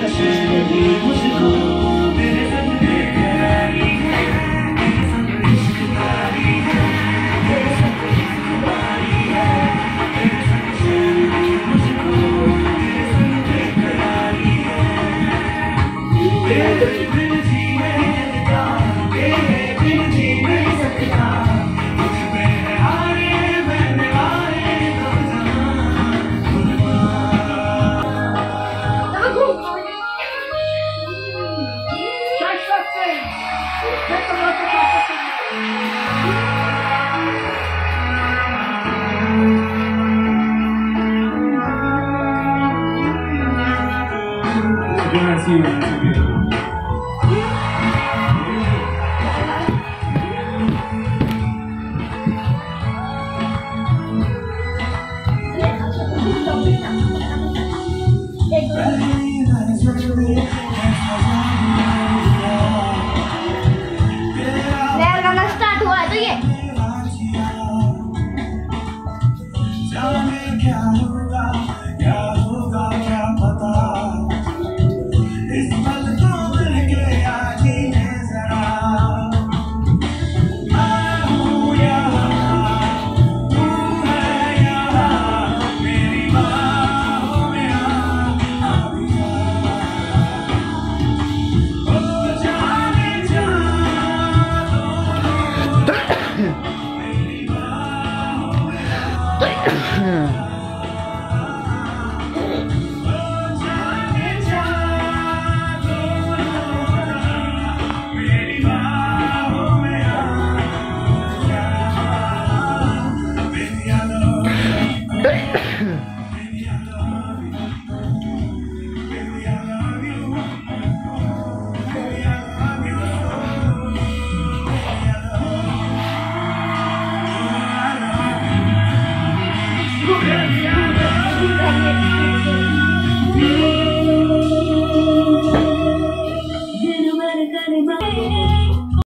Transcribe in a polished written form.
शहरी मुझको तेरे संग बेकरारी है, तेरे संग इश्क तारी है, तेरे संग इश्क तारी है, तेरे संग शहरी मुझको तेरे संग बेकरारी है। तेरे बिन जी नहीं सकता, तेरे बिन जी नहीं सकता, मुझ में है हारे मैंने हारे दो जहां Gracias.